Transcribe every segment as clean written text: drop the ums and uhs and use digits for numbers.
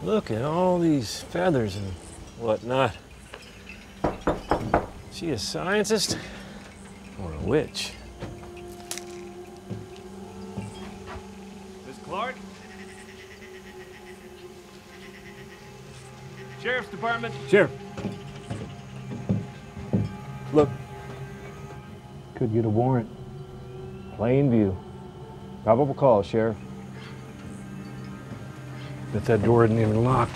Look at all these feathers and whatnot. Is she a scientist or a witch? Miss Clark? Sheriff's Department. Sheriff. Look. Could get a warrant. Plain view. Probable cause, Sheriff. Bet that door isn't even locked.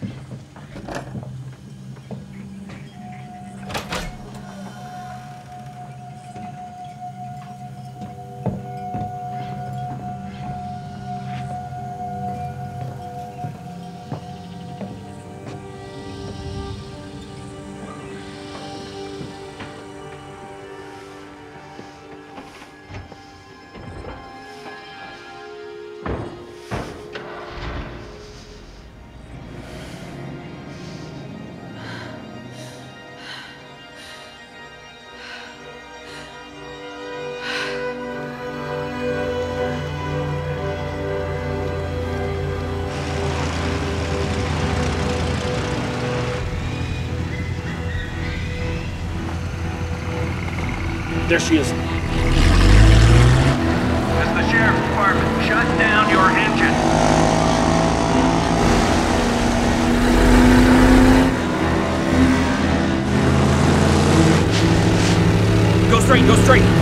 There she is. This is the Sheriff's Department. Shut down your engine. Go straight, go straight.